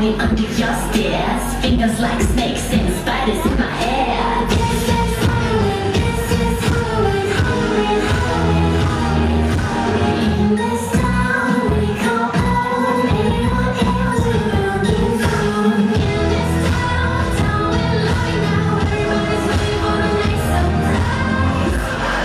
hiding under your stairs. Fingers like snakes and spiders in my hair. This is Halloween, this is Halloween, Halloween, Halloween, Halloween, Halloween. In this town we call home. Anyone else we're looking for. In this town we're loving now. Everybody's waiting for the next surprise.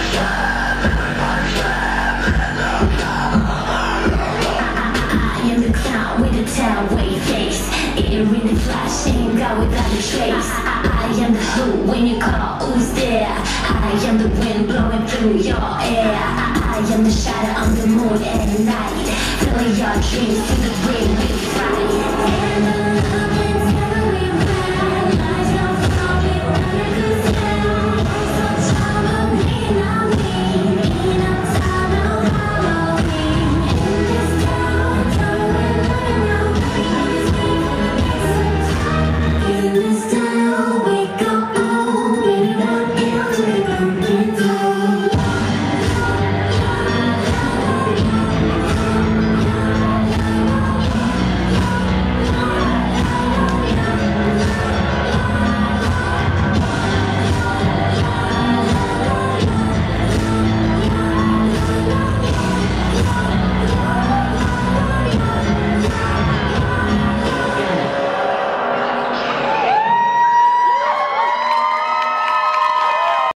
I am the clown with the tailway face. It really flashing, go without a trace. I am the who when you call, who's there? I am the wind blowing through your air. I am the shadow on the moon at night, filling your dreams to the ring with fright. And